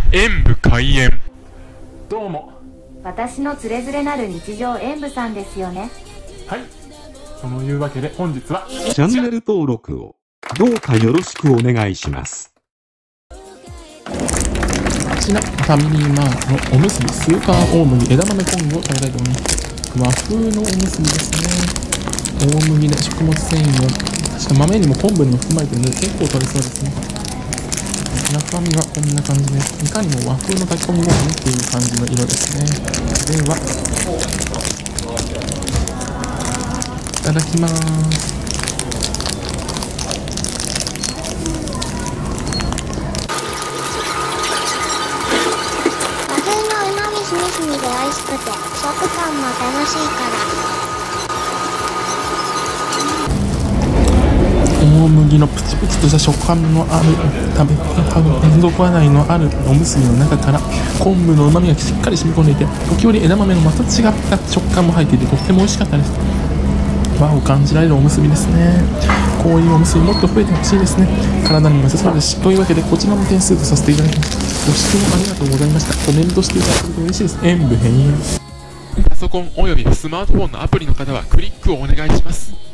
演武開演。どうも。 私のつれづれなる日常演武さんですよね。 はい。そのいうわけで本日はチャンネル登録をどうかよろしくお願いします。 こちらファミリーマートのおむすびスーパー大麦枝豆昆布を食べたいと思います。和風のおむすびですね。大麦で食物繊維を確か豆にも昆布にも含まれているので結構取れそうですね。中身はこんな感じです。いかにも和風の炊き込みご飯っていう感じの色ですね。では、いただきます。 和風のうまみしみしみで美味しくて、食感も楽しいから。 大麦のプチプチとした食感のある連続話題のあるおむすびの中から昆布のうまみがしっかり染み込んでいて、時折枝豆のまた違った食感も入っていてとっても美味しかったです。和を感じられるおむすびですね。こういうおむすびもっと増えてほしいですね。体にも良さそうですし、というわけでこちらも点数とさせていただきました。ご視聴ありがとうございました。コメントしていただけると嬉しいです。演武編。 パソコンおよびスマートフォンのアプリの方はクリックをお願いします。